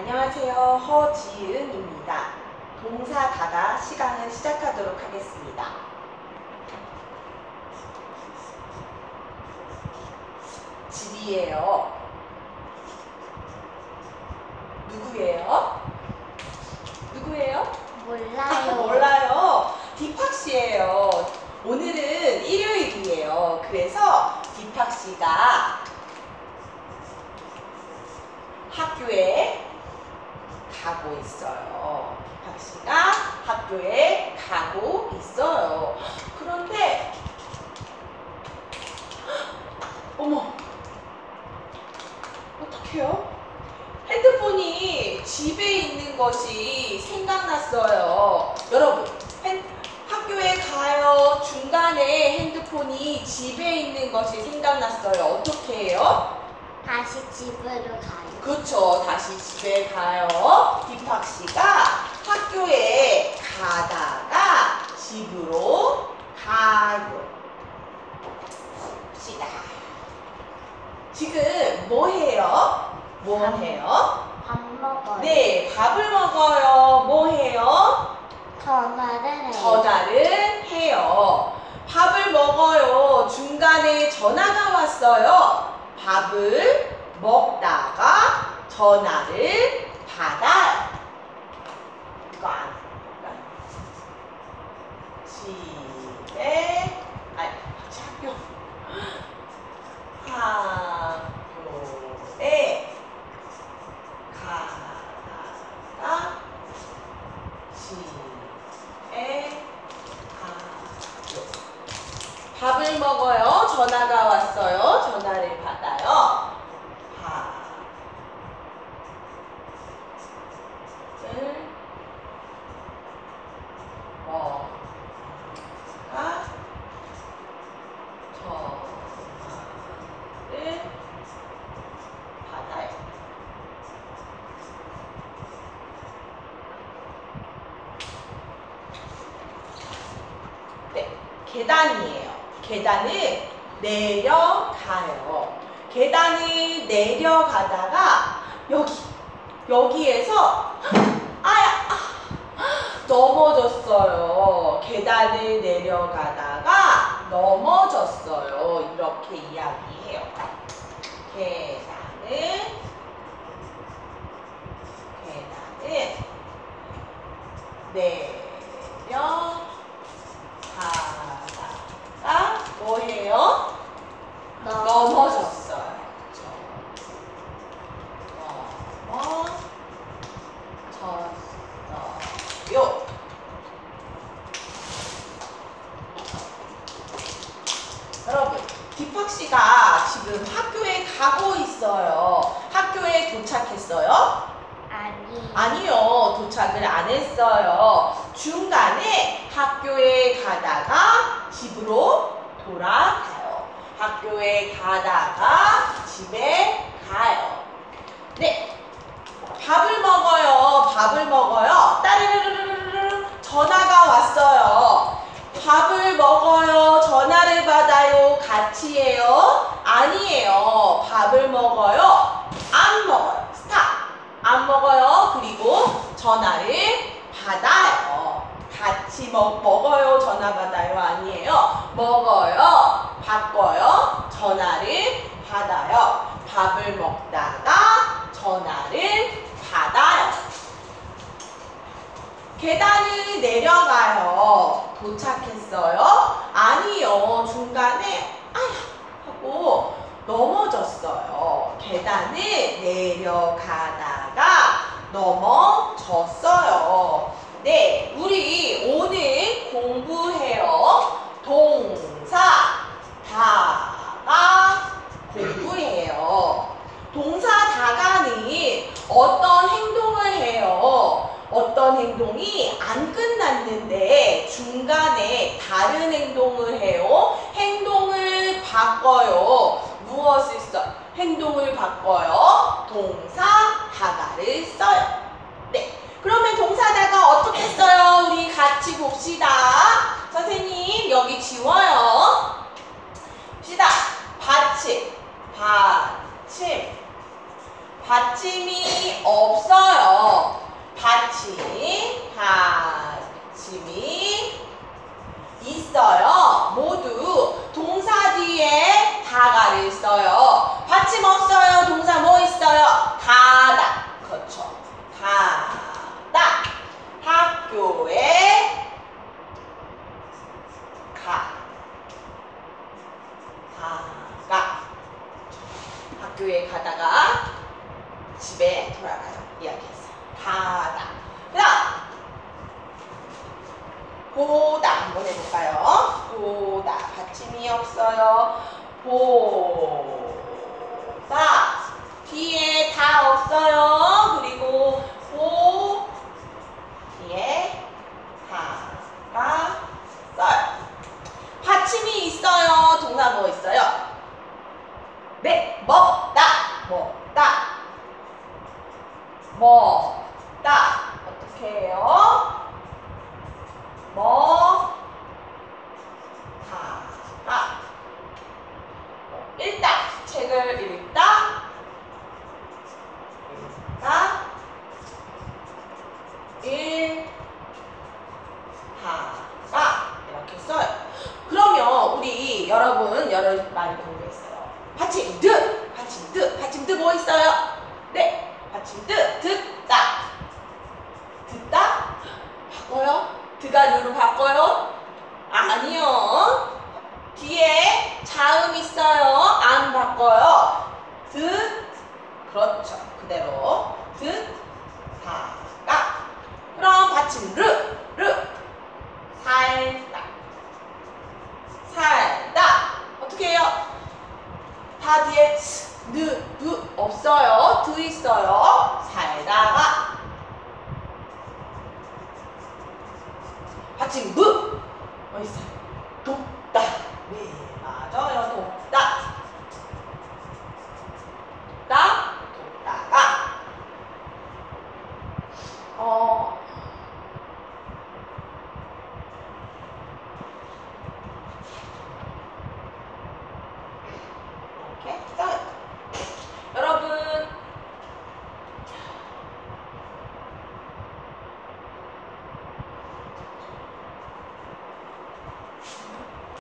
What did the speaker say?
안녕하세요. 허지은입니다. 동사 다가 시간을 시작하도록 하겠습니다. 집이에요. 누구예요? 누구예요? 몰라요. 몰라요. 디팍씨예요. 오늘은 일요일이에요. 그래서 디팍씨가 학교에 가고 있어요. 디팍씨가 학교에 가고 있어요. 그런데 어머, 어떡해요? 핸드폰이 집에 있는 것이 생각났어요. 여러분, 학교에 가요. 중간에 핸드폰이 집에 있는 것이 생각났어요. 어떻게 해요? 다시 집으로 가요. 그렇죠. 다시 집에 가요. 디팍씨가 학교에 가다가 집으로 가요. 봅시다. 지금 뭐 해요? 뭐 해요? 밥 먹어요. 네, 밥을 먹어요. 뭐 해요? 전화를 해요. 전화를 해요. 밥을 먹어요. 중간에 전화가 왔어요. 밥을 먹다가 전화를 받아요. 이거 안 할까? 집에 학교 학교에 가다가 집에 가요. 밥을 먹어요. 전화가 왔어요. 전화를 받아요. 밥을 먹다가 전화를 받아요. 네, 계단이에요. 계단을 내려가요. 계단을 내려가다가 여기에서 넘어졌어요. 계단을 내려가다가 넘어졌어요. 이렇게 이야기해요. 계단을 내려가다가 뭐해요? 넘어졌어요. 넘어졌어요. 여러분, 디팍씨가 지금 학교에 가고 있어요. 학교에 도착했어요? 아니요, 도착을 안 했어요. 중간에 학교에 가다가 집으로 돌아가요. 학교에 가다가 집에 가요. 네, 밥을 먹어요. 밥을 먹어요. 따르르르르르 전화가 왔어요. 밥을 먹어요. 전화를 받아요. 같이 해요? 아니에요. 밥을 먹어요. 안 먹어요. 스탑. 안 먹어요. 그리고 전화를 받아요. 같이 먹어요. 전화 받아요. 아니에요. 먹어요. 바꿔요. 전화를 받아요. 밥을 먹다가 전화를 받아요. 계단을 내려가요. 도착했어요? 아니요. 중간에 하고 넘어졌어요. 계단을 내려가다가 넘어졌어요. 네, 우리 오늘 공부해요. 동사 다가 공부해요. 동사 다가는 어떤 행동을 해요. 어떤 행동이 안 끝났는데 중간에 다른 행동을 해요. 행동을 바꿔요. 무엇을 써? 행동을 바꿔요. 동사 다가를 써요. 네, 그러면 동사 다가 어떻게 써요? 우리 같이 봅시다. 선생님, 여기 지워요. 봅시다. 받침, 받침. 받침이 없어요. 받침이 있어요. 모두 동사 뒤에 다가를 써요. 받침 없어요. 동사 뭐 있어요? 가다. 그렇죠. 가다. 학교에 학교에 가다가 집에 돌아가요. 이야기했어요. 가다. 그 다음 보다 한번 해볼까요? 보다. 받침이 없어요. 보다. 뒤에 다 없어요. 그리고 뒤에 다가 써요. 받침이 있어요. 동사 뭐 있어요? 네, 먹다. 어떻게 해요? 읽다. 책을 읽다. 이렇게 써요. 그러면 우리 여러분 여러 많이 공부했어요. 받침 드 뭐 있어요? 네, 받침 듣다. 바꿔요? 드가 르로 바꿔요? 아니요. 뒤에 자음 있어요. 안 바꿔요. 그렇죠. 그대로 듣다가. 그럼 받침 르 살다. 어떻게 해요? 다 뒤에 느 없어요. 드 있어요. 살다가. 받침 무 있어요.